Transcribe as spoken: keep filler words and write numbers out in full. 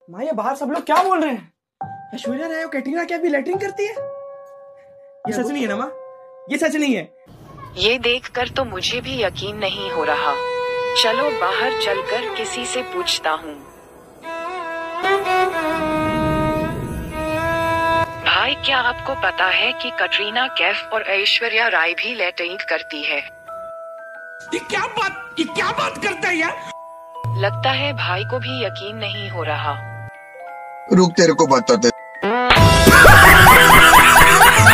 माँ ये बाहर सब लोग क्या बोल रहे हैं? ऐश्वर्या राय और कैटरीना कैफ भी लैट्रिन करती है? ये सच नहीं है ना माँ? ये सच नहीं है। ये देखकर तो मुझे भी यकीन नहीं हो रहा। चलो बाहर चलकर किसी से पूछता हूँ। भाई क्या आपको पता है कि कटरीना कैफ और ऐश्वर्या राय भी लैट्रिन करती है? ये क्या बात ये क्या बात करता है यार? लगता है भाई को भी यकीन नहीं हो रहा। रुक तेरे को बताते।